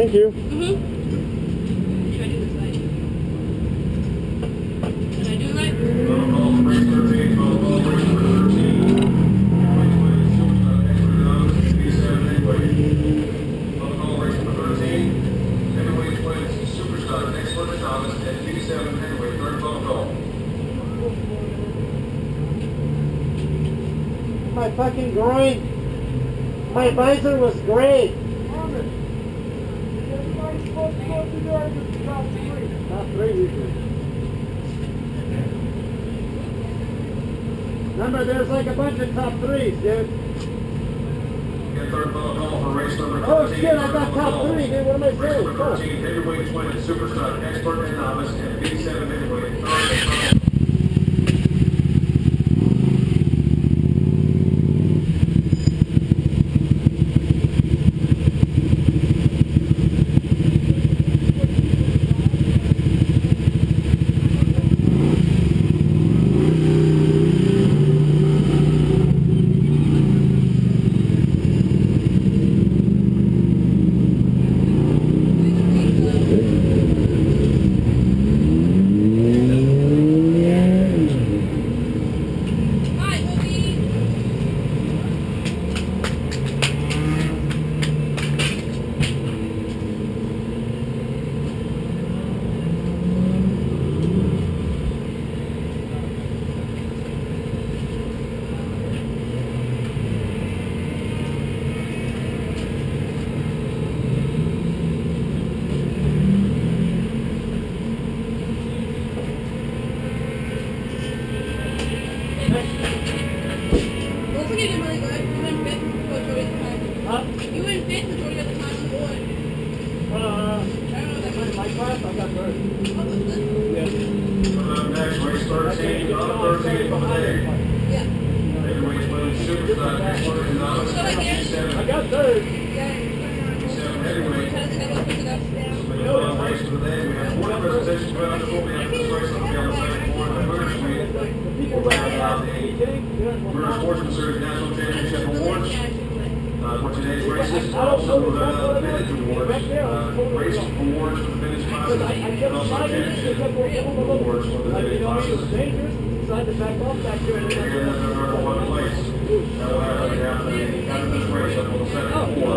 Thank you. Should I do this right? Did I do it right? My fucking groin. My visor was great. Everybody's supposed to go through there and just top 3. Top 3 usually. Remember, there's like a bunch of top 3s, dude. Oh shit, I got top 3, dude. What am I saying? Fuck. Heavyweight twin, superstar, expert and novice, and B7 heavyweight. I got third. WERA Sportsman Series National Championship Awards. For today's races, also vintage awards, race awards for the finish classes, and also championship awards for the finish classes. And they're one place. That will happen after this race up on the second floor.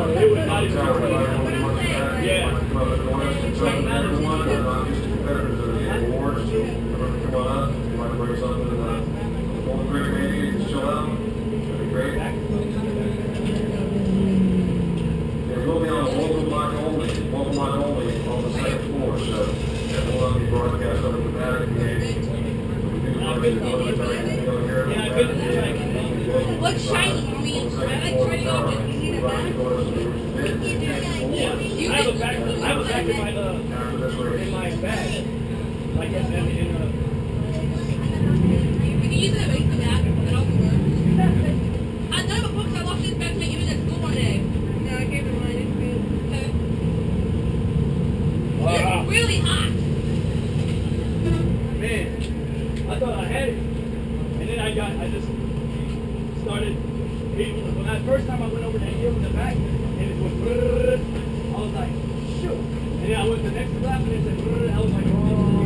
Awards. Come on up. You might bring something to the Golden Green maybe and just chill out. That'd be great. We'll be on local block only on the second floor, so that will be broadcast over the paddock game. What's shiny? I mean, I like shiny objects. You need a bag? I have a bag in my bag. Like in You can use it to make the bag. It also works. I know a book I lost this bag to make it at school one day. No, I gave it mine. It's really hot. Man, I thought I had it. And then I just started, when that first time I went over that hill in the back, and it was, I was like, shoot. And then I went the next lap and it said, I was like, oh.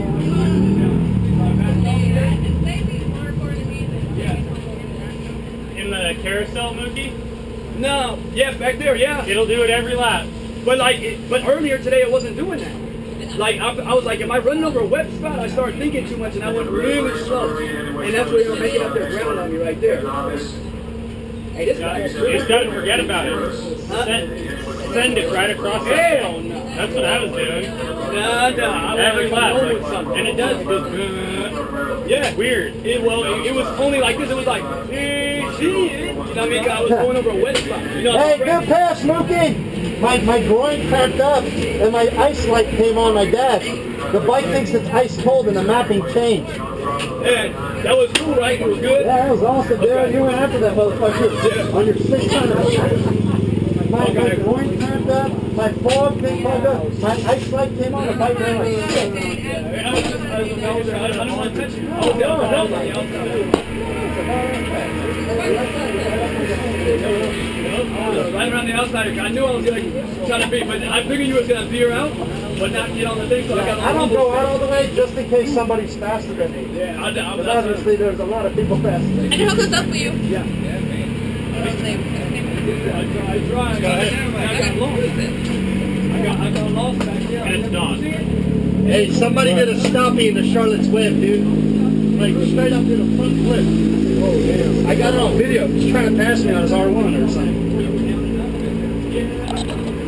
It's maybe more important than me. Yeah. In the carousel, Mookie? No, yeah, back there, yeah. It'll do it every lap. But but earlier today it wasn't doing that. Like I was like, am I running over a wet spot? I started thinking too much and I went really slow. And that's where you're making up their ground on me right there. Hey, this guy. You just gotta forget about it. Send it right across the Hell no. That's what I was doing. No. Every lap. And it does. It goes, yeah. Weird. It was only like this. It was like, you know what I mean? I was going over a wet spot. You know, Hey, good pass, Mookie! My groin cramped up and my ice light came on my dash. The bike thinks it's ice cold and the mapping changed. Yeah, that was cool, right? It was good? Yeah, that was awesome, dude. Okay. You went after that motherfucker. Yeah. On your 600. My groin cramped up, my fog thing fogged up, my ice light came on, the bike ran like shit. I don't want to touch you. Oh, no. Right around the outsider. I knew I was going to try to beat, but I figured you was going to veer out, but not get on the thing. So I got on I don't go out all the way just in case somebody's faster than me. Yeah, Because obviously there's a lot of people faster than I me. can hold this up for you. Yeah. I tried. Go ahead. I got lost. I got lost back there. And it's done. Hey, somebody did a stoppie in the Charlotte's Web, dude. Like straight up did a front flip. Oh damn! I got it on video. He's trying to pass me on his R1 or something.